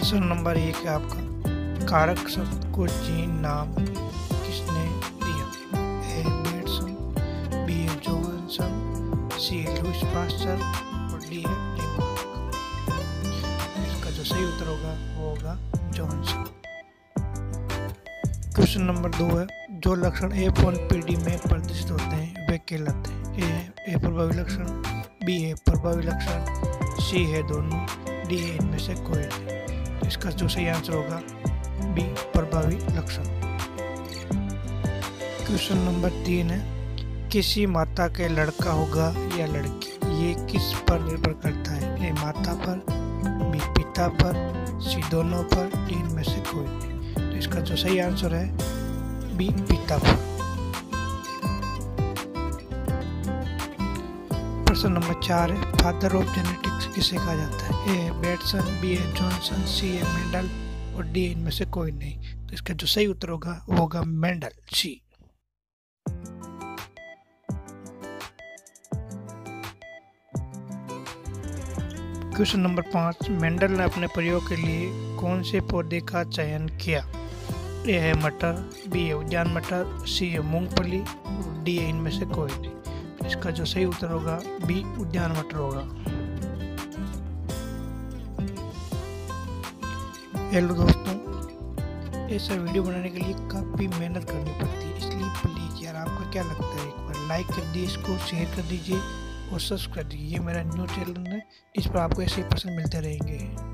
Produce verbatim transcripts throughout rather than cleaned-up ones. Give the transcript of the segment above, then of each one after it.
प्रश्न नंबर एक है आपका, कारक शब्द को जीन नाम किसने दिया? ए बेटसन, बी ए जोहानसन, सी ए लुईस पास्चर और डी है लेमार्क। इसका जो सही उत्तर होगा वो होगा जोहानसन। क्वेश्चन नंबर दो है, जो लक्षण एफ वन पीढ़ी में प्रदर्शित होते हैं वे कहलाते हैं? ए ए प्रभावी लक्षण, बी है प्रभावी लक्षण, सी है दोनों, डी है इनमें से कोई नहीं। तो इसका जो सही आंसर होगा बी प्रभावी लक्षण। क्वेश्चन नंबर तीन है, किसी माता के लड़का होगा या लड़की, ये किस पर निर्भर करता है? ए माता पर, बी पिता पर, सी दोनों पर, डी इनमें से कोई नहीं। तो इसका जो सही आंसर है बी पिता पर। प्रश्न नंबर चार है, फादर ऑफ जेनेटिक्स किसे कहा जाता है? ए बेटसन, बी ए जॉनसन, सी ए मेंडल और डी इनमें से कोई नहीं। तो इसका जो सही उत्तर होगा वो होगा मेंडल, सी। क्वेश्चन नंबर पाँच, मेंडल ने अपने प्रयोग के लिए कौन से पौधे का चयन किया? ए है मटर, बी है उद्यान मटर, सी है मूंगफली और डी है इनमें से कोई नहीं। तो इसका जो सही उत्तर होगा बी उद्यान मटर होगा। हेलो दोस्तों, ऐसा वीडियो बनाने के लिए काफ़ी मेहनत करनी पड़ती है, इसलिए प्लीज़ यार आपका क्या लगता है एक बार लाइक कर दीजिए, इसको शेयर कर दीजिए और सब्सक्राइब कर दीजिए। ये मेरा न्यू चैनल है, इस पर आपको ऐसे ही पसंद मिलते रहेंगे।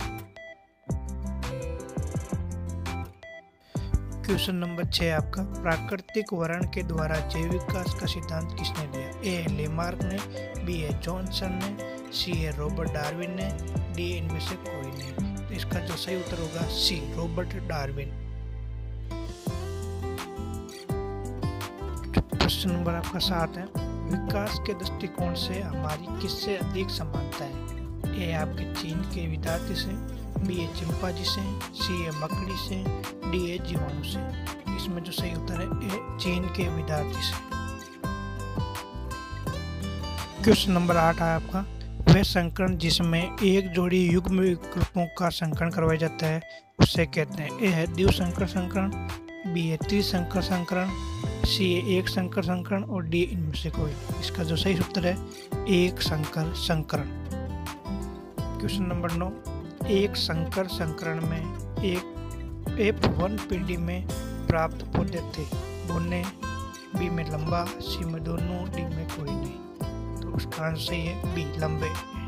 क्वेश्चन नंबर छः आपका, प्राकृतिक वर्ण के द्वारा जैविक विकास का सिद्धांत किसने दिया? ए लेमार्क ने, बी है जॉनसन ने, सी है रॉबर्ट डार्विन ने, डी इनमें से कोई नहीं। तो इसका जो सही उत्तर होगा सी रॉबर्ट डार्विन। प्रश्न नंबर आपका सात है, विकास के दृष्टिकोण से हमारी किससे अधिक समानता है? ए आपके चीन के विद्यार्थी से, बी ए चिंपांजी से, सी ए मकड़ी से, डी ए जीवाणु से। इसमें जो सही उत्तर है ए चीन के विद्यार्थी से। क्वेश्चन नंबर आठ है आपका, वह संकरण जिसमें एक जोड़ी युग्म विकल्पों का संकरण करवाया जाता है उसे कहते हैं? ए है द्विसंकर संकरण, बी है त्रिसंकर संकरण, सी है एक संकर संकरण और डी इनमें से कोई। इसका जो सही उत्तर है एक संकर संकरण। क्वेश्चन नंबर नौ, एक संकर संकरण में एक एफ वन पीढ़ी में प्राप्त पौधे थे, बोने, बी में लंबा, सी में दोनों, डी में कोई नहीं। तो उसका आंसर सही है बी लंबे।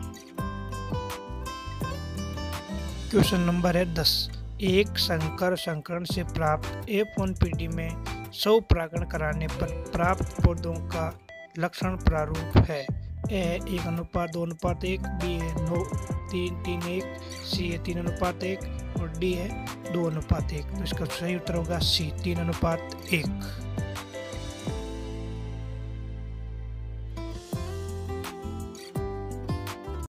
क्वेश्चन नंबर है दस, एक संकर संकरण से प्राप्त एफ वन पीढ़ी में सौ परागण कराने पर प्राप्त पौधों का लक्षण प्रारूप है? ए है एक अनुपात दो अनुपात एक, बी है नौ तीन तीन एक, सी है तीन अनुपात एक और डी है दो अनुपात एक। तो इसका सही उत्तर होगा सी तीन अनुपात एक।